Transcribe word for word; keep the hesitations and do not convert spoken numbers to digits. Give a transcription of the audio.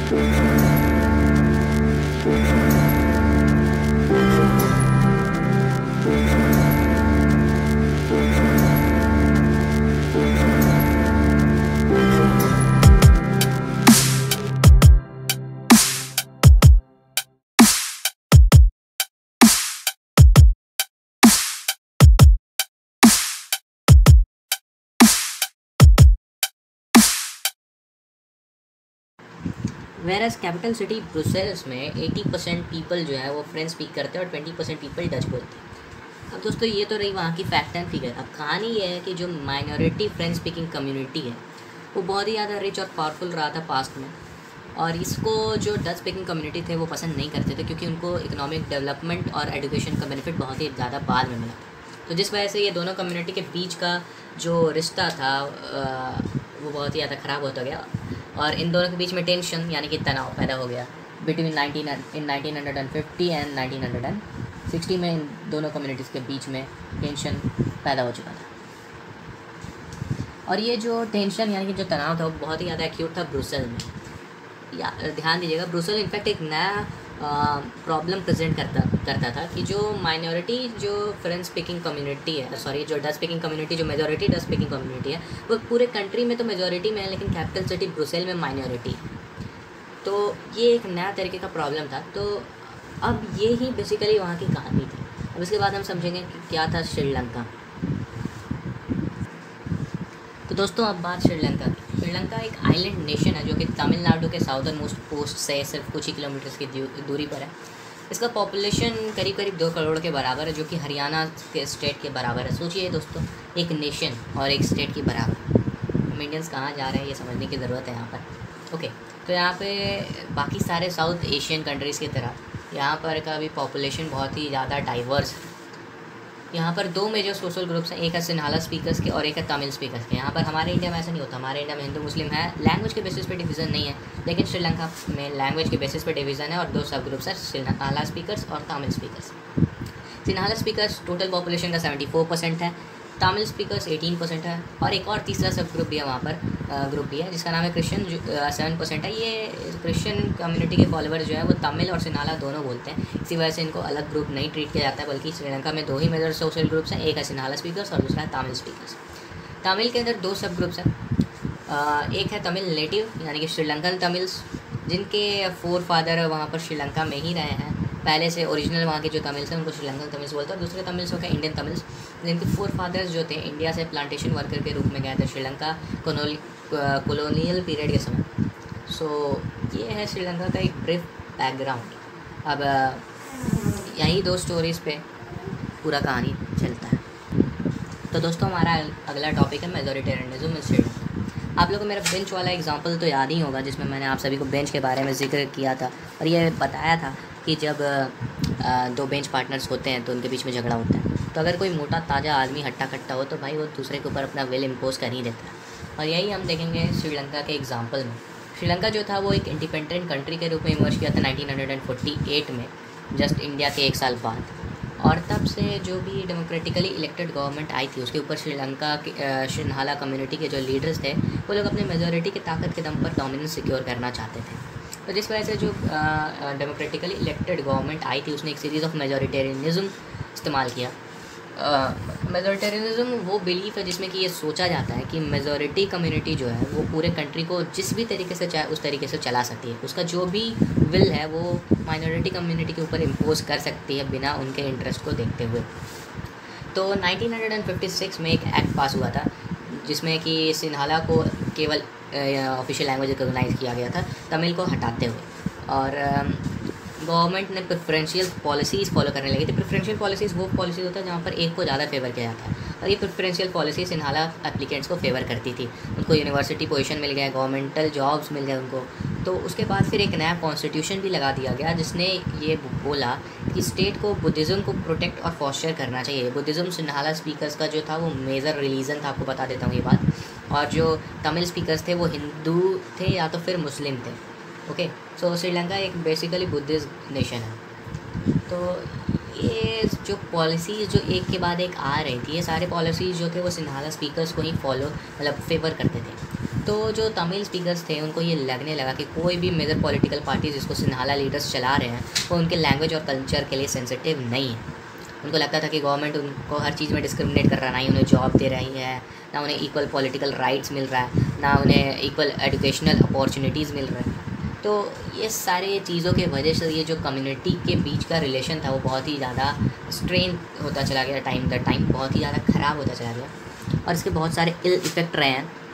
Virus capital city Brussels में अस्सी percent people जो है वो फ्रेंच स्पीक करते हैं और बीस परसेंट पीपल डच बोलते हैं। अब दोस्तों ये तो रही वहाँ की फैक्ट एंड फिगर। अब कहानी ये है कि जो माइनॉरिटी फ्रेंच स्पीकिंग कम्युनिटी है वो बहुत ही ज़्यादा रिच और पावरफुल रहा था पास्ट में, और इसको जो डच स्पीकिंग कम्युनिटी थे वो पसंद नहीं करते थे क्योंकि उनको इकोनॉमिक डेवलपमेंट और एजुकेशन का बेनिफिट बहुत ही ज़्यादा बाद में मिला था। तो जिस वजह से ये दोनों कम्युनिटी के बीच का जो रिश्ता था वो बहुत ही ज़्यादा ख़राब होता गया और इन दोनों के बीच में टेंशन यानी कि तनाव पैदा हो गया between nineteen in nineteen fifty and nineteen sixty में। इन दोनों कम्युनिटीज़ के बीच में टेंशन पैदा हो चुका था और ये जो टेंशन यानी कि जो तनाव था वो बहुत ही ज़्यादा एक्यूट था ब्रुसेल में। या ध्यान दीजिएगा, ब्रुसेल इनफैक्ट एक नया प्रॉब्लम प्रेजेंट करता करता था कि जो माइनॉरिटी जो फ्रेंच स्पीकिंग कम्युनिटी है, सॉरी जो डच स्पीकिंग कम्युनिटी, जो मेजॉरिटी डच स्पीकिंग कम्युनिटी है वो पूरे कंट्री में तो मेजॉरिटी में है लेकिन कैपिटल सिटी ब्रुसेल में माइनॉरिटी है। तो ये एक नया तरीके का प्रॉब्लम था। तो अब ये ही बेसिकली वहाँ की कहानी थी। अब इसके बाद हम समझेंगे कि क्या था श्रीलंका। तो दोस्तों अब बात श्रीलंका की। श्रीलंका एक आइलैंड नेशन है जो कि तमिलनाडु के साउदर्न मोस्ट पोस्ट से सिर्फ कुछ ही किलोमीटर्स की दूरी पर है। इसका पॉपुलेशन करीब करीब दो करोड़ के बराबर है जो कि हरियाणा के स्टेट के बराबर है। सोचिए दोस्तों, एक नेशन और एक स्टेट के बराबर। हम इंडियंस कहाँ जा रहे हैं ये समझने की ज़रूरत है यहाँ पर। ओके, तो यहाँ पे बाकी सारे साउथ एशियन कंट्रीज़ की तरह यहाँ पर का भी पॉपुलेशन बहुत ही ज़्यादा डाइवर्स है। यहाँ पर दो मेजर सोशल ग्रुप्स हैं, एक है सिन्हाला स्पीकर्स के और एक है तमिल स्पीकर्स के। यहाँ पर हमारे इंडिया में ऐसा नहीं होता। हमारे इंडिया में हिंदू मुस्लिम है, लैंग्वेज के बेसिस पे डिवीज़न नहीं है, लेकिन श्रीलंका में लैंग्वेज के बेसिस पे डिवीज़न है और दो सब ग्रुप्स हैं, सिन्हाला स्पीकर्स और Tamil speakers. Sinhala speakers total population का सेवेंटी फोर परसेंट है, तमिल स्पीकर्स एटीन परसेंट है और एक और तीसरा सब ग्रुप भी है वहाँ पर, ग्रुप भी है जिसका नाम है क्रिश्चियन, जो सेवन परसेंट है। ये क्रिश्चियन कम्युनिटी के फॉलोअर जो है वो तमिल और सिन्हाला दोनों बोलते हैं, इसी वजह से इनको अलग ग्रुप नहीं ट्रीट किया जाता है, बल्कि श्रीलंका में दो ही मेजर सोशल ग्रुप्स हैं, एक है सिन्हाला स्पीकर्स और दूसरा है तमिल स्पीकर्स। तमिल के अंदर दो सब ग्रुप्स हैं, एक है तमिल नेटिव यानी कि श्रीलंकन तमिल्स, जिनके फोर फादर वहाँ पर श्रीलंका में ही रहे हैं पहले से। ओरिजिनल वहाँ के जो तमिल्स हैं उनको श्रीलंकन तमिल्स बोलते हैं, और दूसरे तमिल्स हो गए इंडियन तमिल्स, जिनके फोर फादर्स जो थे इंडिया से प्लांटेशन वर्कर के रूप में गए थे श्रीलंका कॉलोनियल पीरियड के समय। सो so, ये है श्रीलंका का एक ब्रीफ बैकग्राउंड। अब यही दो स्टोरीज़ पे पूरा कहानी चलता है। तो दोस्तों हमारा अगला टॉपिक है मेजॉरिटेरियनिज्म इन श्रीलंका। आप लोगों को मेरा बेंच वाला एग्जांपल तो याद ही होगा जिसमें मैंने आप सभी को बेंच के बारे में जिक्र किया था और ये बताया था कि जब दो बेंच पार्टनर्स होते हैं तो उनके बीच में झगड़ा होता है, तो अगर कोई मोटा ताज़ा आदमी हट्टा कट्टा हो तो भाई वो दूसरे के ऊपर अपना विल इम्पोज कर ही देता है। और यही हम देखेंगे श्रीलंका के एग्जांपल में। श्रीलंका जो था वो एक इंडिपेंडेंट कंट्री के रूप में इमर्ज किया था नाइनटीन फोर्टी एट में, जस्ट इंडिया के एक साल बाद। और तब से जो भी डेमोक्रेटिकली इलेक्टेड गवर्नमेंट आई थी उसके ऊपर श्रीलंका के सिन्हाला कम्युनिटी के जो लीडर्स थे वो लोग अपने मेजॉरिटी की ताकत के दम पर डोमिनेंस सिक्योर करना चाहते थे। तो जिस वजह से जो डेमोक्रेटिकली इलेक्टेड गवर्नमेंट आई थी उसने एक सीरीज़ ऑफ मेजॉरिटेरियनिज्म इस्तेमाल किया। मेजॉरिटेरियनिज्म वो बिलीफ है जिसमें कि ये सोचा जाता है कि मेजॉरिटी कम्युनिटी जो है वो पूरे कंट्री को जिस भी तरीके से चाहे उस तरीके से चला सकती है, उसका जो भी विल है वो माइनॉरिटी कम्युनिटी के ऊपर इम्पोज कर सकती है बिना उनके इंटरेस्ट को देखते हुए। तो नाइनटीन फिफ्टी सिक्स में एक एक्ट पास हुआ था जिसमें कि सिन्हाला को केवल ऑफिशियल लैंग्वेज रिकॉग्नाइज किया गया था, तमिल को हटाते हुए, और गवर्नमेंट ने प्रेफरेंशियल पॉलिसीज़ फॉलो करने लगी थी। प्रेफरेंशियल पॉलिसीज़ वो पॉलिसीज़ होता है जहाँ पर एक को ज़्यादा फेवर किया जाता है, और ये प्रेफरेंशियल पॉलिसी सिन्हाला एप्लीकेंट्स को फेवर करती थी। उनको यूनिवर्सिटी पोजीशन मिल गया, गवर्नमेंटल जॉब्स मिल गए उनको। तो उसके बाद फिर एक नया कॉन्स्टिट्यूशन भी लगा दिया गया जिसने ये बोला कि स्टेट को बुद्धिज़्म को प्रोटेक्ट और फॉस्टर करना चाहिए। बुद्धिज़्म सिन्हाला स्पीकर्स का जो था वो मेजर रिलीजन था, आपको बता देता हूँ ये बात, और जो तमिल स्पीकर्स थे वो हिंदू थे या तो फिर मुस्लिम थे। ओके, सो श्रीलंका एक बेसिकली बुद्धिस्ट नेशन है। तो ये जो पॉलिसीज़ जो एक के बाद एक आ रही थी, ये सारे पॉलिसीज़ जो थे वो सिन्हाला स्पीकर्स को ही फॉलो मतलब फेवर करते थे। तो जो तमिल स्पीकर्स थे उनको ये लगने लगा कि कोई भी मेजर पॉलिटिकल पार्टीज जिसको सिन्हाला लीडर्स चला रहे हैं वो उनके लैंग्वेज और कल्चर के लिए सेंसिटिव नहीं है। उनको लगता था कि गवर्नमेंट उनको हर चीज़ में डिस्क्रिमिनेट कर रहा है, ना ही उन्हें जॉब दे रही है, ना उन्हें इक्वल पॉलिटिकल राइट्स मिल रहा है, ना उन्हें इक्वल एजुकेशनल अपॉर्चुनिटीज़ मिल रहे हैं। तो ये सारे चीज़ों के वजह से ये जो कम्युनिटी के बीच का रिलेशन था वो बहुत ही ज़्यादा स्ट्रेन होता चला गया, टाइम द टाइम बहुत ही ज़्यादा ख़राब होता चला गया और इसके बहुत सारे इल इफ़ेक्ट रहे हैं।